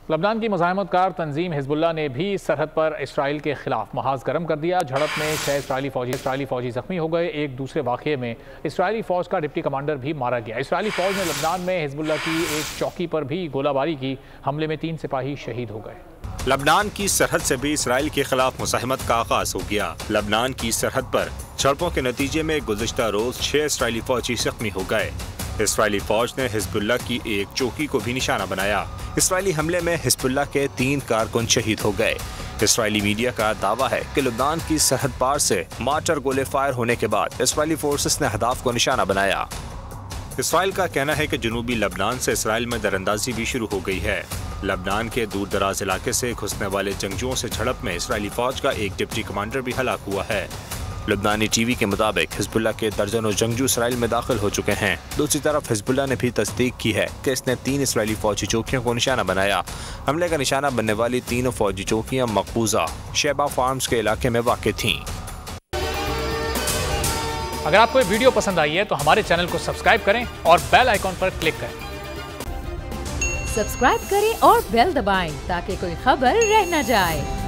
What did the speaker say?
लबनान की मुज़ाहमत कार तंजीम हिजबुल्लाह ने भी सरहद पर इसराइल के खिलाफ महाज गर्म कर दिया। झड़प में 6 इसराइली फौजी जख्मी हो गए। एक दूसरे वाक़े में इसराइली फ़ौज का डिप्टी कमांडर भी मारा गया। इसराइली फ़ौज ने लबनान में हिजबुल्लाह की एक चौकी पर भी गोलाबारी की। हमले में 3 सिपाही शहीद हो गए। लबनान की सरहद से भी इसराइल के खिलाफ मुज़ाहमत का आगाज हो गया। लबनान की सरहद पर झड़पों के नतीजे में गुज़िश्ता रोज 6 इसराइली फौजी जख्मी हो गए। इसराइली फौज ने हिजबुल्लाह की एक चौकी को भी निशाना बनाया। इसराइली हमले में हिजबुल्लाह के 3 कारकुन शहीद हो गए। इसराइली मीडिया का दावा है कि लबनान की सरहद पार से मार्टर गोले फायर होने के बाद इसराइली फोर्सेस ने अहदाफ को निशाना बनाया। इसराइल का कहना है कि जनूबी लबनान से इसराइल में दरअंदाजी भी शुरू हो गई है। लबनान के दूर दराज इलाके से घुसने वाले जंगजुओं से झड़प में इसराइली फौज का एक डिप्टी कमांडर भी हलाक हुआ है। लबनानी टीवी के मुताबिक हिजबुल्लाह के दर्जनों जंगजू इसराइल में दाखिल हो चुके हैं। दूसरी तरफ हिजबुल्लाह ने भी तस्दीक की है कि इसने 3 इसराइली फौजी चौकियों को निशाना बनाया। हमले का निशाना बनने वाली तीनों फौजी चौकियां मकबूजा शेबा फार्म्स के इलाके में वाक़ थीं। अगर आपको ये वीडियो पसंद आई है तो हमारे चैनल को सब्सक्राइब करें और बेल आइकॉन पर क्लिक करें। सब्सक्राइब करें और बेल दबाएं ताकि कोई खबर रह न जाए।